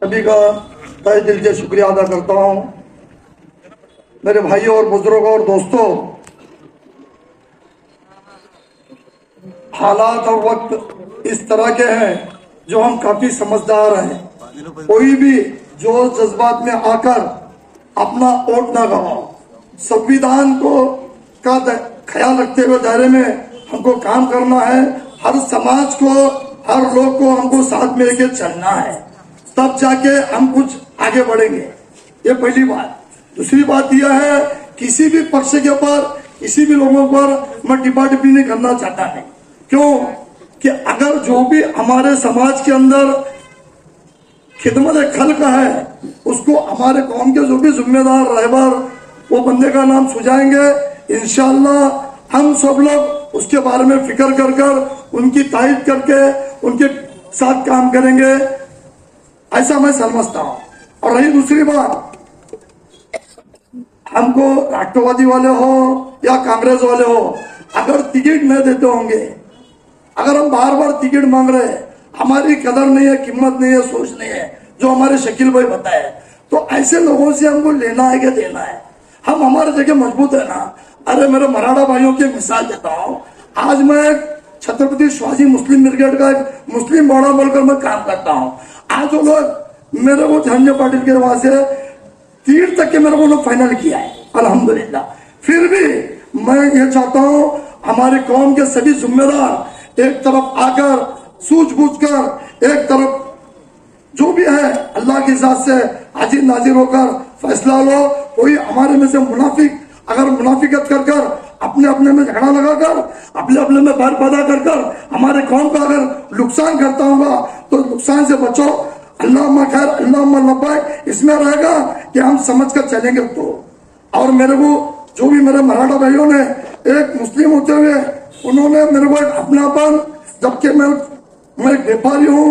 सभी का तहे दिल से शुक्रिया अदा करता हूं। मेरे भाइयों और बुजुर्गों और दोस्तों, हालात और वक्त इस तरह के हैं जो हम काफी समझदार हैं। कोई भी जोश जज्बात में आकर अपना वोट ना गवाओ। संविधान को का ख्याल रखते हुए दायरे में हमको काम करना है। हर समाज को, हर लोग को हमको साथ में लेके चलना है, तब जाके हम कुछ आगे बढ़ेंगे। ये पहली बात। दूसरी बात यह है, किसी भी पक्ष के ऊपर, किसी भी लोगों पर मैं टिप्पा टिप्पणी नहीं करना चाहता है। क्यों कि अगर जो भी हमारे समाज के अंदर खिदमत खल्क है, उसको हमारे कौम के जो भी जिम्मेदार रहबर वो बंदे का नाम सुझाएंगे। इंशाअल्लाह हम सब लोग उसके बारे में फिक्र कर कर उनकी तारीफ करके उनके साथ काम करेंगे, ऐसा मैं समझता हूं। और रही दूसरी बात, हमको राष्ट्रवादी वाले हो या कांग्रेस वाले हो, अगर टिकट नहीं देते होंगे, अगर हम बार बार टिकट मांग रहे हैं, हमारी कदर नहीं है, कीमत नहीं है, सोच नहीं है, जो हमारे शकील भाई बताए, तो ऐसे लोगों से हमको लेना है कि देना है। हम हमारे जगह मजबूत है ना। अरे मेरे मराठा भाइयों की मिसाल देता हूं। आज मैं छत्रपति शिवाजी मुस्लिम ब्रिगेड का एक मुस्लिम बॉर्डर बोलकर मैं काम करता हूं। आज वो लोग मेरे को धन्य पाटिल के वहां से 3 तक के मेरे को लोग फाइनल किया है, अल्हम्दुलिल्लाह। फिर भी मैं ये चाहता हूं हमारे कौम के सभी जिम्मेदार एक तरफ आकर सूझबूझ कर, एक तरफ जो भी है अल्लाह की इजाजत से हाजिर नाजिर होकर फैसला लो। कोई हमारे में से मुनाफिक अगर मुनाफिकत कर कर अपने अपने में झगड़ा लगाकर अपने अपने में बैर पैदा कर कर हमारे कौम का अगर नुकसान करता होगा तो नुकसान से बचो। अल्लाह खैर अल्लाह लब्बैक इसमें रहेगा कि हम समझ कर चलेंगे। तो और मेरे को जो भी मेरे मराठा भाइयों ने एक मुस्लिम होते हुए उन्होंने मेरे को एक अपनापन, जबकि मैं एक व्यापारी हूँ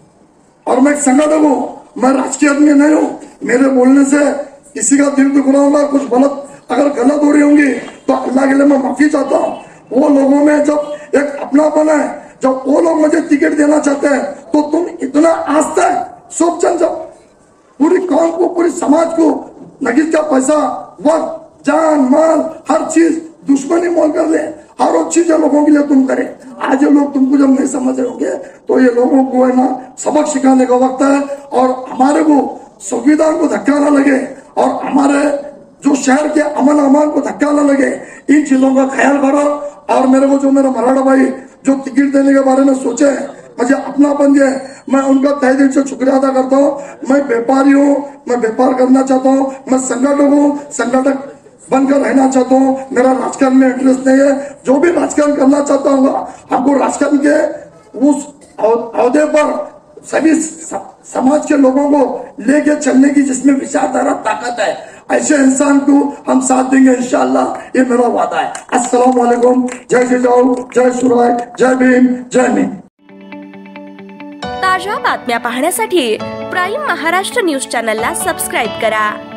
और मैं एक संगठक हूँ, मैं राजकीय आदमी नहीं हूँ। मेरे बोलने से किसी का दिल दुख रहा होगा, कुछ गलत अगर गलत हो रही होंगी तो अल्लाह के लिए मैं माफी चाहता हूँ। वो लोगों में जब एक अपनापन है, जब वो लोग मुझे टिकट देना चाहते हैं तो तुम इतना आस्था है सब जन, जब पूरी कौम को, पूरी समाज को नगीज का पैसा, वक्त, जान माल, हर चीज दुश्मनी मोल कर ले, हर वो चीज लोगों के लिए तुम करे। आज ये लोग तुमको जब नहीं समझ रहे होंगे तो ये लोगों को है ना सबक सिखाने का वक्त है। और हमारे को संविधान को धक्का न लगे और हमारे जो शहर के अमन अमान को धक्का न लगे, इन चीजों का ख्याल करो। और मेरे को जो मेरा मराठा भाई जो टिकट देने के बारे में सोचे, मुझे अपनापन दिए, मैं उनका तहे दिल से शुक्रिया अदा करता हूँ। मैं व्यापारी हूँ, मैं व्यापार करना चाहता हूँ, मैं संगठक हूँ, संगठक बनकर रहना चाहता हूँ। मेरा राजकारण में इंटरेस्ट नहीं है। जो भी राजकारण करना चाहता हूँ हमको राजकारण के उस अहदे पर सभी समाज के लोगों को लेके चलने की जिसमें विचारधारा ताकत है, ऐसे इंसान को हम साथ देंगे इंशाअल्लाह, ये मेरा वादा है। अस्सलाम वालेकुम, जय जिजाऊ, जय सुराय, जय भीम, जय हिंद। ताज्या बातम्या पाहण्यासाठी प्राईम महाराष्ट्र न्यूज चॅनलला सबस्क्राईब करा।